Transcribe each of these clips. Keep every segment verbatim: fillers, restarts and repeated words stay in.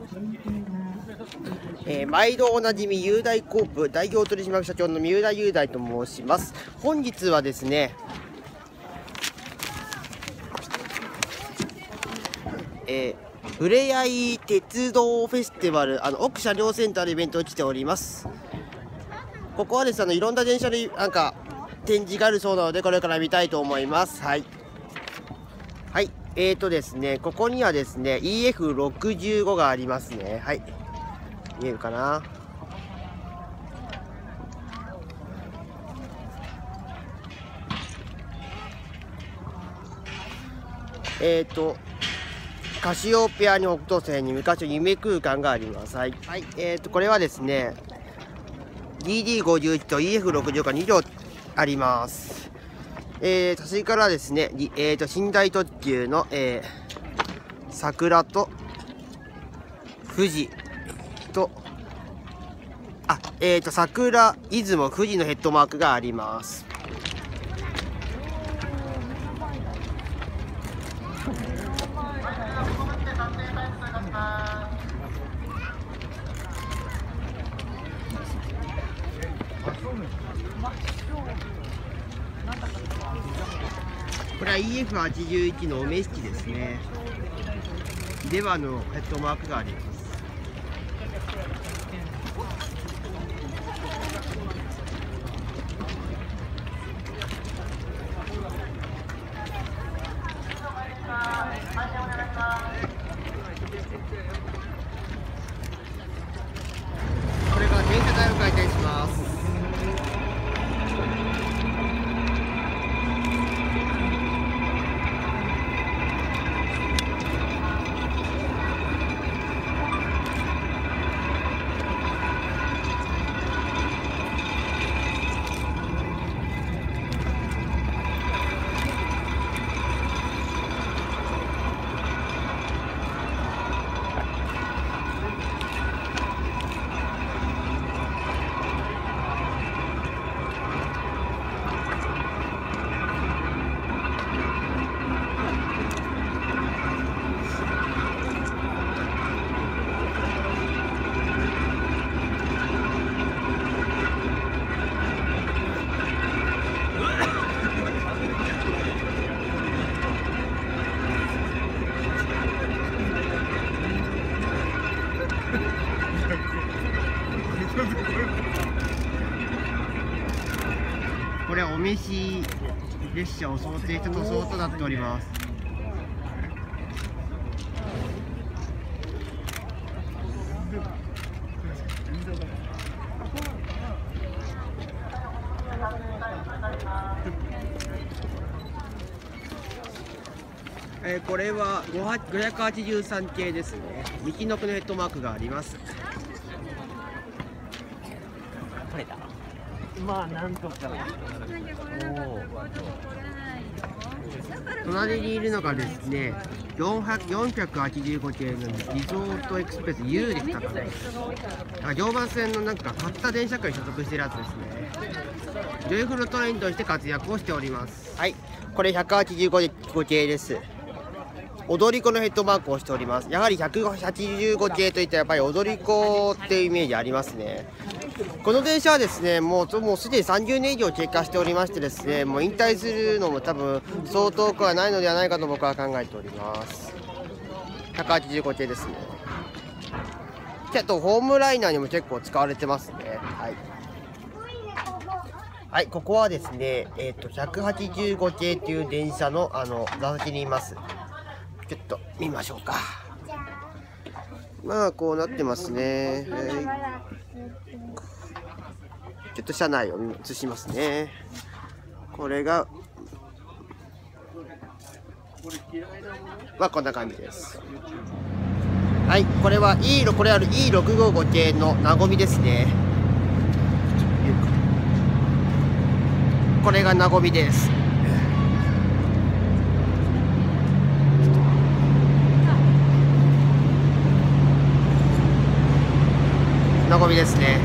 えー、毎度おなじみ雄大コープ代表取締役社長の三浦雄大と申します。本日はですね、えー、ふれあい鉄道フェスティバル、あの奥車両センターのイベントを来ております。ここはですね、あのいろんな電車のなんか展示があるそうなので、これから見たいと思います。はい。はい。えーとですね、ここにはですね、イーエフろくじゅうご がありますね。はい。見えるかな。えーと、カシオペアに北東線に昔の夢空間があります。はい。はい。えーと、これはですね、ディーディーごじゅういち と イーエフろくじゅうご がに両あります。えーと、それからですね、えーと、寝台特急の、えー、桜と富士と、あ、えーと、桜、出雲、富士のヘッドマークがあります。これは イーエフはちじゅういち のお召しですね。ではのヘッドマークがあります。これから電車台を開店します。これはお召し列車を想定した塗装となっております。えー、これはごひゃくはちじゅうさん系ですね。ミキノクのヘッドマークがあります。 取れた。まあなんとか。 隣にいるのがですね、よんひゃくはちじゅうご系のリゾートエクスプレス U でしたかね。常磐線のなんか買った電車区に所属しているやつですね。ジョイフルトレインとして活躍をしております。はい、これひゃくはちじゅうご系です。踊り子のヘッドマークをしております。やはりひゃくはちじゅうご系といったらやっぱり踊り子っていうイメージありますね。この電車はですね、もうもうすでにさんじゅうねん以上経過しておりましてですね、もう引退するのも多分そう遠くはないのではないかと僕は考えております。ひゃくはちじゅうご系ですね。あとホームライナーにも結構使われてますね。はい。はい、ここはですね、えっとひゃくはちじゅうご系という電車のあの座席にいます。ちょっと見ましょうか。まあこうなってますね。はい、ちょっと車内を映しますね。これがまあこんな感じです。はい、これは E これある イーろくごご 系のなごみですね。これがなごみです。なごみですね。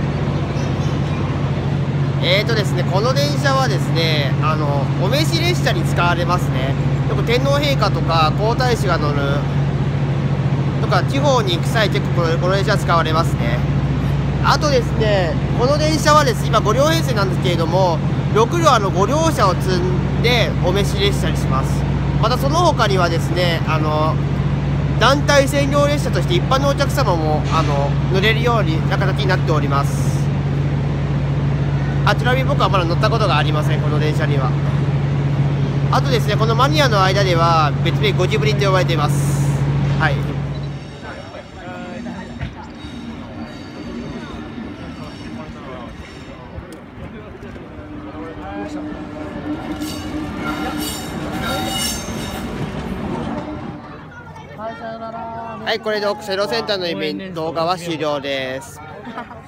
えーとですね、この電車はですね、あのお召し列車に使われますね。よく天皇陛下とか皇太子が乗るとか地方に行く際結構このこの電車使われますね。あとですね、この電車はです今ご両編成なんですけれども、ろく両あのご両車を積んでお召し列車にします。またその他にはですね、あの団体専用列車として一般のお客様もあの乗れるようにな形になっております。あちなみに僕はまだ乗ったことがありません、この電車には。あとですね、このマニアの間では別名ゴジブリと呼ばれています。はい。はい、これで奥セロセンターのイベント動画は終了です。